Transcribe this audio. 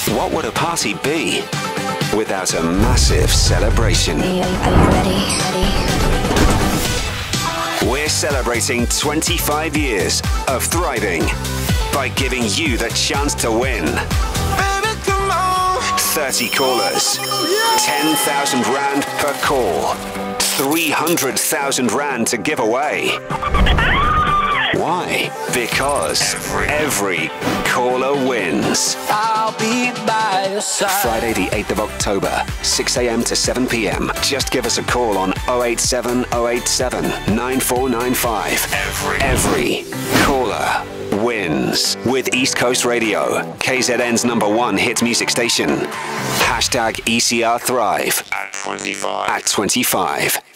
What would a party be without a massive celebration? Are you ready? We're celebrating 25 years of thriving by giving you the chance to win. Baby, come on. 30 callers, 10,000 rand per call, 300,000 rand to give away. Why? Because every caller wins. I'll be by your side. Friday the 8th of October, 6 a.m. to 7 p.m. Just give us a call on 087 087 9495. Every caller wins with East Coast Radio, KZN's #1 hit music station. Hashtag ECR Thrive. At 25. At 25.